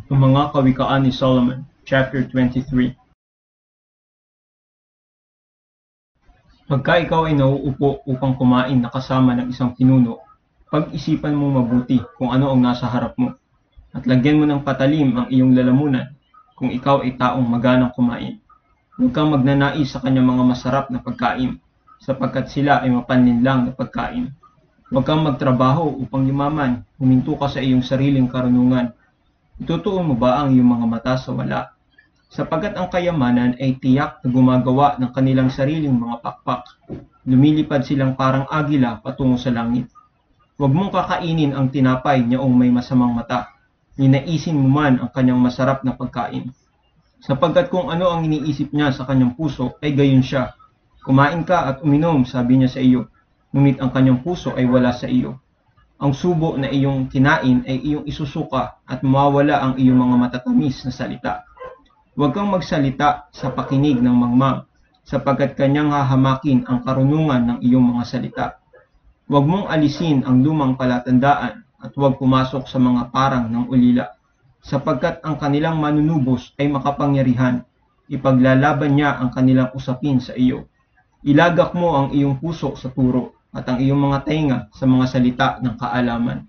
Ang mga kawikaan ni Solomon, chapter 23. Pagka ikaw ay nauupo upang kumain na kasama ng isang pinuno, pag-isipan mo mabuti kung ano ang nasa harap mo, at lagyan mo ng patalim ang iyong lalamunan kung ikaw ay taong maganang kumain. Huwag kang magnanais sa kanyang mga masarap na pagkain, sapagkat sila ay mapanlinlang na pagkain. Huwag kang magtrabaho upang yumaman, huminto ka sa iyong sariling karunungan. Itutuon mo ba ang iyong mga mata sa wala? Sapagkat ang kayamanan ay tiyak na gumagawa ng kanilang sariling mga pakpak. Lumilipad silang parang agila patungo sa langit. Huwag mong kakainin ang tinapay niyaong may masamang mata. Ninaisin mo man ang kanyang masarap na pagkain. Sapagkat kung ano ang iniisip niya sa kanyang puso ay gayon siya. Kumain ka at uminom, sabi niya sa iyo, ngunit ang kanyang puso ay wala sa iyo. Ang subo na iyong kinain ay iyong isusuka at mawawala ang iyong mga matatamis na salita. Huwag kang magsalita sa pakinig ng mangmang, sapagkat kanyang hahamakin ang karunungan ng iyong mga salita. Huwag mong alisin ang lumang palatandaan at huwag pumasok sa mga parang ng ulila, sapagkat ang kanilang manunubos ay makapangyarihan. Ipaglalaban niya ang kanilang usapin sa iyo. Ilagak mo ang iyong puso sa turo at ang iyong mga tainga sa mga salita ng kaalaman.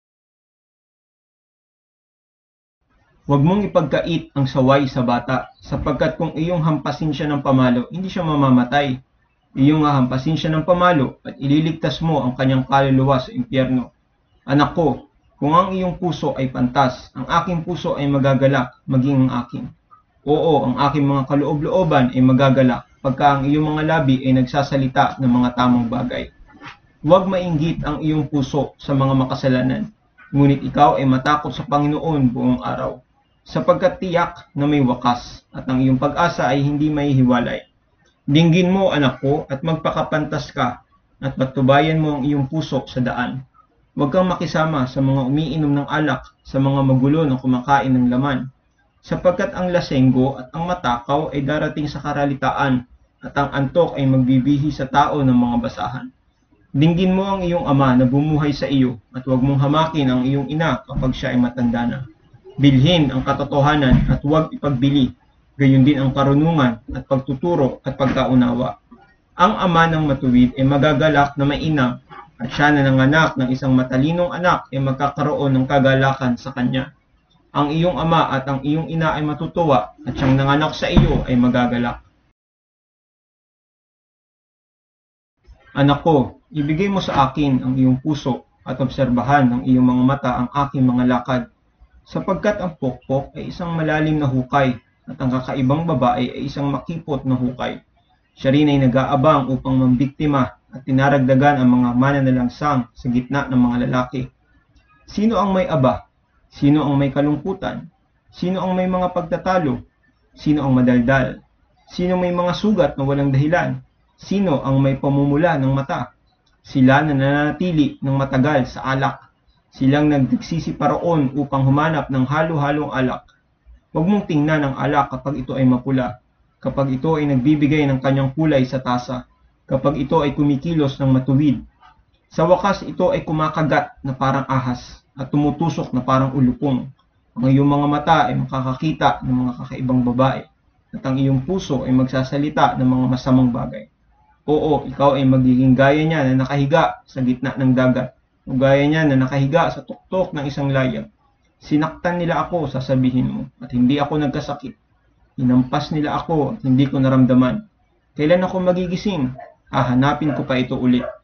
Huwag mong ipagkait ang saway sa bata, sapagkat kung iyong hampasin siya ng pamalo, hindi siya mamamatay. Iyong hahampasin siya ng pamalo at ililigtas mo ang kanyang kaluluwa sa impyerno. Anak ko, kung ang iyong puso ay pantas, ang aking puso ay magagalak, maging ang akin. Oo, ang aking mga kaloob-looban ay magagalak, pagka ang iyong mga labi ay nagsasalita ng mga tamang bagay. Huwag mainggit ang iyong puso sa mga makasalanan, ngunit ikaw ay matakot sa Panginoon buong araw. Sapagkat tiyak na may wakas, at ang iyong pag-asa ay hindi maihiwalay. Dinggin mo, anak ko, at magpakapantas ka, at patubayan mo ang iyong puso sa daan. Huwag kang makisama sa mga umiinom ng alak, sa mga magulo na kumakain ng laman. Sapagkat ang lasenggo at ang matakaw ay darating sa karalitaan, at ang antok ay magbibihi sa tao ng mga basahan. Dinggin mo ang iyong ama na bumuhay sa iyo, at huwag mong hamakin ang iyong ina kapag siya ay matanda na. Bilhin ang katotohanan at huwag ipagbili, gayon din ang karunungan at pagtuturo at pagkaunawa. Ang ama ng matuwid ay magagalak na mainam, at siya na nanganak ng isang matalinong anak ay magkakaroon ng kagalakan sa kanya. Ang iyong ama at ang iyong ina ay matutuwa, at siyang nanganak sa iyo ay magagalak. Anak ko, ibigay mo sa akin ang iyong puso at obserbahan ng iyong mga mata ang aking mga lakad, sapagkat ang pokpok ay isang malalim na hukay at ang kakaibang babae ay isang makipot na hukay. Siya rin ay nag-aabang upang mambiktima at tinaragdagan ang mga mananalangsang sa gitna ng mga lalaki. Sino ang may aba? Sino ang may kalungkutan? Sino ang may mga pagtatalo? Sino ang madaldal? Sino may mga sugat na walang dahilan? Sino ang may pamumula ng mata? Sila na nananatili ng matagal sa alak. Silang nagsiksiparoon upang humanap ng halo-halong alak. Huwag mong tingnan ang alak kapag ito ay mapula, kapag ito ay nagbibigay ng kanyang kulay sa tasa, kapag ito ay kumikilos ng matuwid. Sa wakas ito ay kumakagat na parang ahas at tumutusok na parang ulupong. Ang iyong mga mata ay makakakita ng mga kakaibang babae, at ang iyong puso ay magsasalita ng mga masamang bagay. Oo, ikaw ay magiging gaya niya na nakahiga sa gitna ng dagat, o gaya niya na nakahiga sa tuktok ng isang layag. Sinaktan nila ako, sasabihin mo, at hindi ako nagkasakit. Hinampas nila ako at hindi ko naramdaman. Kailan ako magigising? Hahanapin ko pa ito ulit.